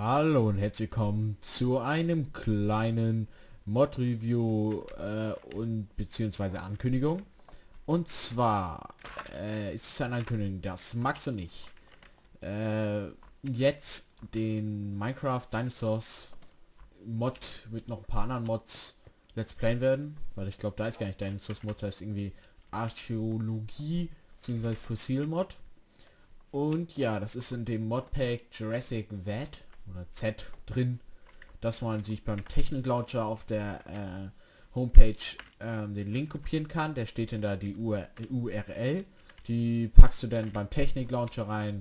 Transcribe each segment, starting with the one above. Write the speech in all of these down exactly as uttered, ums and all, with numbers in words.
Hallo und herzlich willkommen zu einem kleinen Mod-Review äh, und beziehungsweise Ankündigung. Und zwar äh, ist es eine Ankündigung, dass Max und ich äh, jetzt den Minecraft Dinosaurs Mod mit noch ein paar anderen Mods Let's Playen werden, weil ich glaube, da ist gar nicht Dinosaurs Mod, da ist irgendwie Archäologie bzw. Fossil Mod. Und ja, das ist in dem Modpack Jurassic Z oder Z drin, dass man sich beim Technik Launcher auf der äh, Homepage ähm, den Link kopieren kann. Der steht in da die U R L. Die packst du dann beim Technik Launcher rein.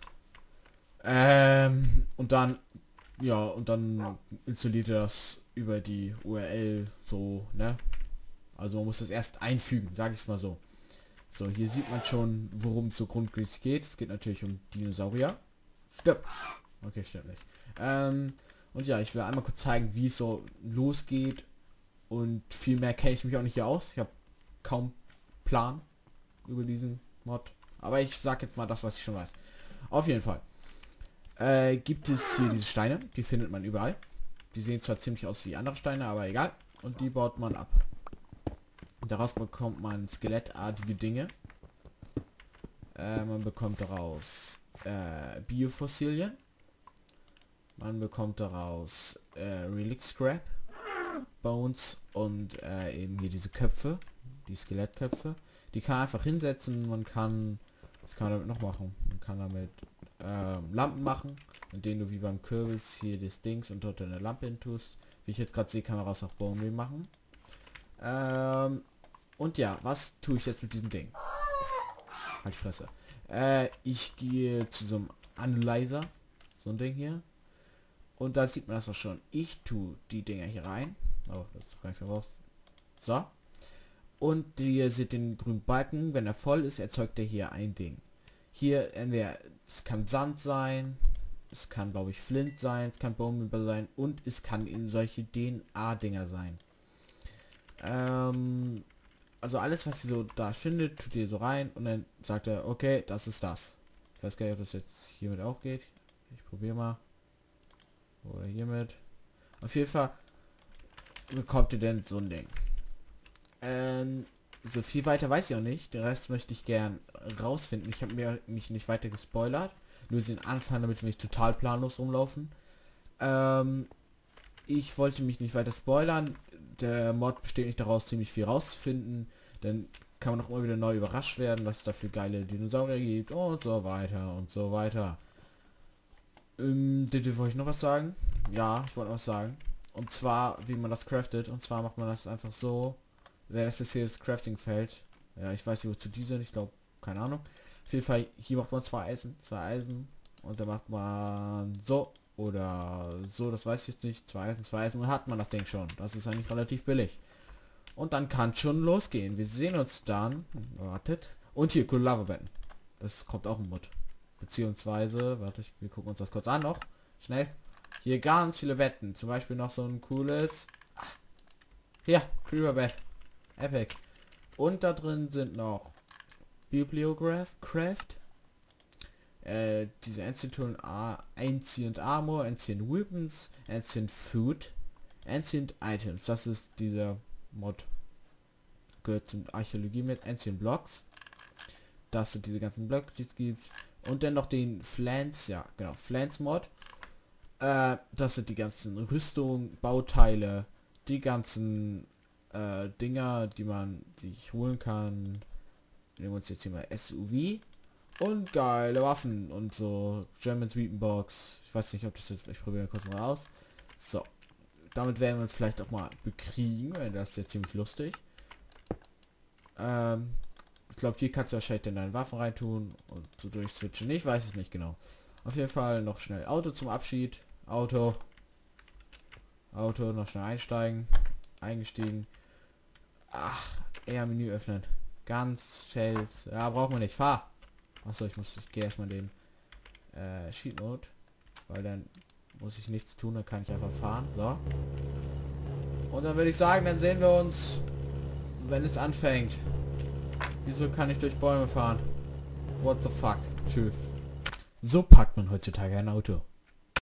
Ähm, und dann, ja, und dann installiert er das über die U R L so, ne? Also man muss das erst einfügen, sage ich es mal so. So, hier sieht man schon, worum es so grundsätzlich geht. Es geht natürlich um Dinosaurier. Stimmt. Okay, stimmt nicht. Ähm, und ja, ich will einmal kurz zeigen, wie es so losgeht. Und viel mehr kenne ich mich auch nicht hier aus. Ich habe kaum Plan über diesen Mod. Aber ich sage jetzt mal das, was ich schon weiß. Auf jeden Fall. Äh, gibt es hier diese Steine. Die findet man überall. Die sehen zwar ziemlich aus wie andere Steine, aber egal. Und die baut man ab. Daraus bekommt man skelettartige Dinge. Äh, man bekommt daraus äh, Biofossilien. Man bekommt daraus äh, Relic Scrap, Bones und äh, eben hier diese Köpfe, die Skelettköpfe. Die kann man einfach hinsetzen. Man kann, was kann man damit noch machen? Man kann damit ähm, Lampen machen, in denen du wie beim Kürbis hier das Dings und dort eine Lampe hin tust. Wie ich jetzt gerade sehe, kann man daraus auch Bone machen. Ähm, und ja, was tue ich jetzt mit diesem Ding? Halt Fresse. Äh, ich gehe zu so einem Analyzer. So ein Ding hier. Und da sieht man das auch schon. Ich tue die Dinger hier rein. Oh, das kann ich raus. So. Und ihr seht den grünen Balken. Wenn er voll ist, erzeugt er hier ein Ding. Hier, in der, es kann Sand sein. Es kann, glaube ich, Flint sein. Es kann Bone sein. Und es kann in solche D N A-Dinger sein. Ähm... Also alles, was ihr so da findet, tut ihr so rein und dann sagt er, okay, das ist das. Ich weiß gar nicht, ob das jetzt hiermit auch geht. Ich probiere mal. Oder hiermit. Auf jeden Fall bekommt ihr denn so ein Ding. Ähm, so viel weiter weiß ich auch nicht. Den Rest möchte ich gern rausfinden. Ich habe mir mich nicht weiter gespoilert. Nur den Anfang, damit wir nicht total planlos rumlaufen. Ähm, ich wollte mich nicht weiter spoilern. Der Mod besteht nicht daraus, ziemlich viel rauszufinden. Dann kann man auch immer wieder neu überrascht werden, was es da für geile Dinosaurier gibt und so weiter und so weiter. Ähm, wollte ich noch was sagen? Ja, ich wollte noch was sagen. Und zwar, wie man das craftet. Und zwar macht man das einfach so. Wer das ist hier das Crafting-Feld. Ja, ich weiß nicht, wozu die sind. Ich glaube, keine Ahnung. Auf jeden Fall, hier macht man zwei Eisen. Zwei Eisen. Und dann macht man so. Oder so, das weiß ich jetzt nicht. Zwei Eisen, zwei Eisen. Und hat man das Ding schon. Das ist eigentlich relativ billig. Und dann kann schon losgehen. Wir sehen uns dann. Wartet. Und hier, coole Lavabetten. Das kommt auch im Mod. Beziehungsweise, warte, ich, wir gucken uns das kurz an noch. Schnell. Hier ganz viele Betten. Zum Beispiel noch so ein cooles. Ach, hier, Creeper-Bett. Epic. Und da drin sind noch Bibliograph Craft. Äh, diese Ancient, Ancient Armor, Ancient Weapons, Ancient Food, Ancient Items. Das ist dieser Mod. Gehört zum Archäologie mit. Ancient Blocks. Das sind diese ganzen Blöcke, die es gibt. Und dann noch den Flans, ja genau, Flans Mod. Äh, das sind die ganzen Rüstungen, Bauteile, die ganzen äh, Dinger, die man sich holen kann. Nehmen wir uns jetzt hier mal S U V. Und geile Waffen und so. German Sweetenbox. Ich weiß nicht, ob das jetzt... Ich probiere kurz mal aus. So. Damit werden wir uns vielleicht auch mal bekriegen, weil das ist ja ziemlich lustig. Ähm, ich glaube, hier kannst du wahrscheinlich dann deine Waffen reintun und so durchswitchen. Ich weiß es nicht genau. Auf jeden Fall noch schnell Auto zum Abschied. Auto. Auto, noch schnell einsteigen. Eingestiegen. Ach, eher Menü öffnen. Ganz schnell. Ja, braucht man nicht. Fahr. Achso, ich muss, ich gehe erstmal den äh, Sheet Mode, weil dann muss ich nichts tun, dann kann ich einfach fahren. So. Und dann würde ich sagen, dann sehen wir uns, wenn es anfängt. Wieso kann ich durch Bäume fahren? What the fuck? Tschüss. So packt man heutzutage ein Auto.